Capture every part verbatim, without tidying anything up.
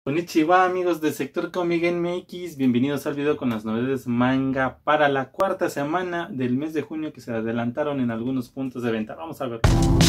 Konnichiwa amigos del sector Comic M X, bienvenidos al video con las novedades manga para la cuarta semana del mes de junio que se adelantaron en algunos puntos de venta. Vamos a ver.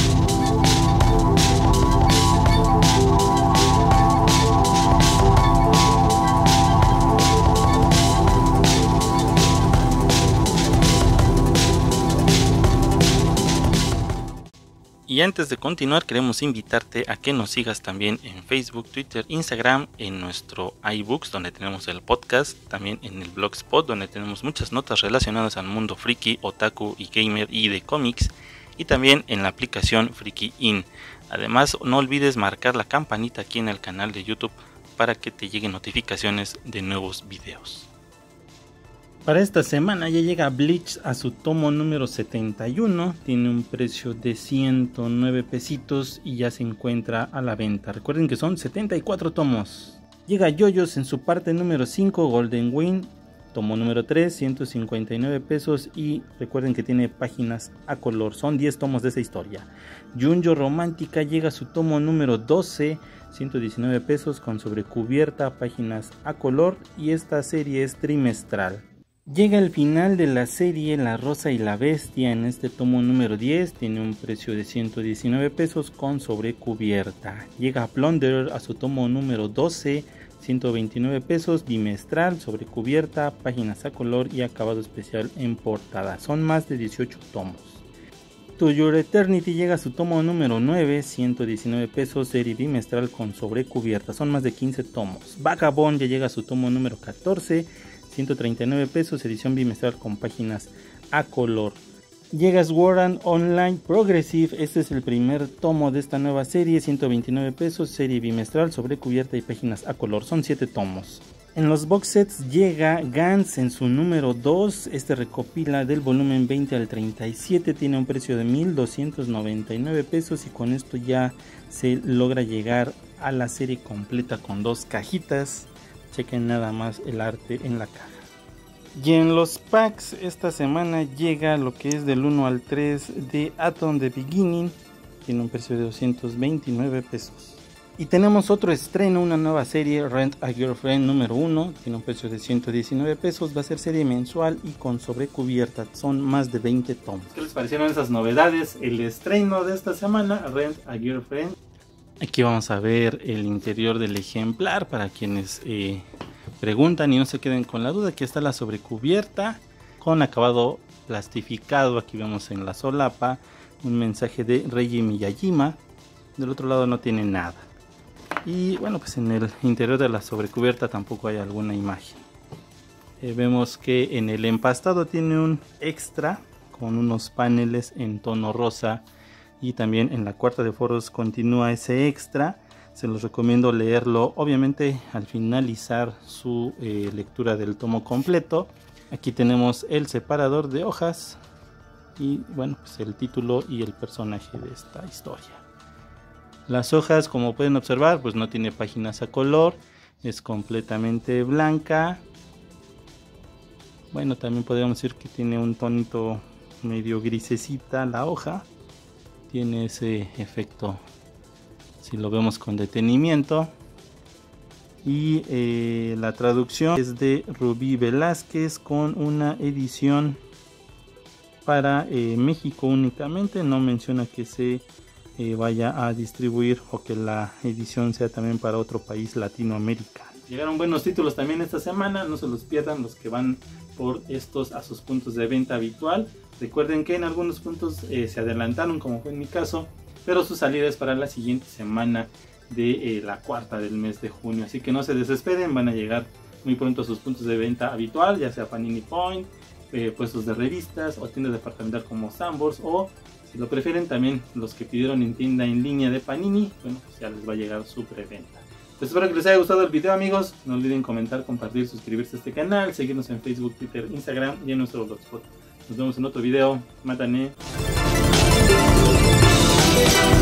Y antes de continuar queremos invitarte a que nos sigas también en Facebook, Twitter, Instagram, en nuestro iBooks donde tenemos el podcast, también en el Blogspot donde tenemos muchas notas relacionadas al mundo friki, otaku y gamer y de cómics, y también en la aplicación Friki In. Además no olvides marcar la campanita aquí en el canal de YouTube para que te lleguen notificaciones de nuevos videos. Para esta semana ya llega Bleach a su tomo número setenta y uno, tiene un precio de ciento nueve pesitos y ya se encuentra a la venta. Recuerden que son setenta y cuatro tomos. Llega JoJo's en su parte número cinco, Golden Wind, tomo número tres, ciento cincuenta y nueve pesos, y recuerden que tiene páginas a color, son diez tomos de esa historia. Junjo Romántica llega a su tomo número doce, ciento diecinueve pesos con sobrecubierta, páginas a color, y esta serie es trimestral. Llega el final de la serie La Rosa y la Bestia en este tomo número diez, tiene un precio de ciento diecinueve pesos con sobrecubierta. Llega Plunderer a su tomo número doce, ciento veintinueve pesos, bimestral, sobrecubierta, páginas a color y acabado especial en portada. Son más de dieciocho tomos. To Your Eternity llega a su tomo número nueve, ciento diecinueve pesos, serie bimestral con sobrecubierta. Son más de quince tomos. Vagabond ya llega a su tomo número catorce, ciento treinta y nueve pesos, edición bimestral con páginas a color. Llega Sword Art Online Progressive, este es el primer tomo de esta nueva serie, ciento veintinueve pesos, serie bimestral, sobrecubierta y páginas a color, son siete tomos. En los box sets llega Gantz en su número dos, este recopila del volumen veinte al treinta y siete, tiene un precio de mil doscientos noventa y nueve pesos y con esto ya se logra llegar a la serie completa con dos cajitas. Chequen nada más el arte en la caja. Y en los packs esta semana llega lo que es del uno al tres de Atom The Beginning, tiene un precio de doscientos veintinueve pesos. Y tenemos otro estreno, una nueva serie, Rent a Girlfriend número uno, tiene un precio de ciento diecinueve pesos, va a ser serie mensual y con sobrecubierta, son más de veinte tomos. ¿Qué les parecieron esas novedades? El estreno de esta semana, Rent a Girlfriend. Aquí vamos a ver el interior del ejemplar para quienes eh, preguntan y no se queden con la duda. Aquí está la sobrecubierta con acabado plastificado. Aquí vemos en la solapa un mensaje de Reiji Miyajima. Del otro lado no tiene nada. Y bueno, pues en el interior de la sobrecubierta tampoco hay alguna imagen. Eh, vemos que en el empastado tiene un extra con unos paneles en tono rosa. Y también en la cuarta de foros continúa ese extra. Se los recomiendo leerlo obviamente al finalizar su eh, lectura del tomo completo. Aquí tenemos el separador de hojas y bueno, pues el título y el personaje de esta historia. Las hojas, como pueden observar, pues no tiene páginas a color, es completamente blanca. Bueno, también podríamos decir que tiene un tonito medio grisecita la hoja. Tiene ese efecto si lo vemos con detenimiento. Y eh, la traducción es de Rubí Velázquez con una edición para eh, México únicamente. No menciona que se eh, vaya a distribuir o que la edición sea también para otro país latinoamericano. Llegaron buenos títulos también esta semana, no se los pierdan los que van por estos a sus puntos de venta habitual. Recuerden que en algunos puntos eh, se adelantaron, como fue en mi caso, pero su salida es para la siguiente semana de eh, la cuarta del mes de junio. Así que no se desesperen, van a llegar muy pronto a sus puntos de venta habitual, ya sea Panini Point, eh, puestos de revistas o tiendas departamentales como Sanborns, o si lo prefieren también los que pidieron en tienda en línea de Panini, bueno, pues ya les va a llegar su preventa. Pues espero que les haya gustado el video amigos, no olviden comentar, compartir, suscribirse a este canal, seguirnos en Facebook, Twitter, Instagram y en nuestro blogspot. Nos vemos en otro video. Mátane.